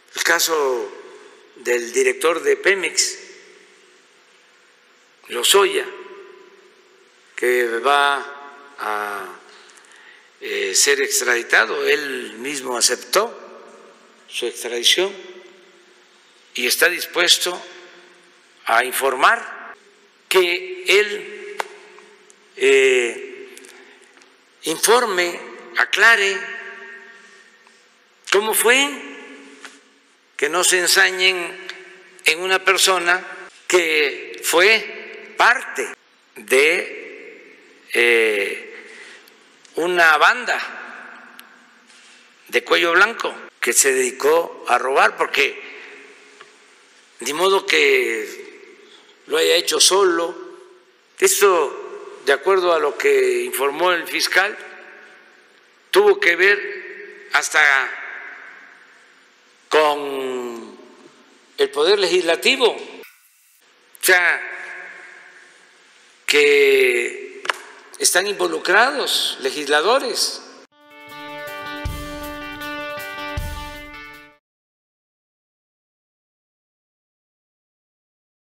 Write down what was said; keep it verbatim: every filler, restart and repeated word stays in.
El caso del director de Pemex, Lozoya, que va a eh, ser extraditado. Él mismo aceptó su extradición y está dispuesto a informar que él eh, informe, aclare cómo fue, que no se ensañen en una persona que fue parte de eh, una banda de cuello blanco que se dedicó a robar, porque de modo que lo haya hecho solo. Esto, de acuerdo a lo que informó el fiscal, tuvo que ver hasta con el Poder Legislativo, o sea, que están involucrados legisladores.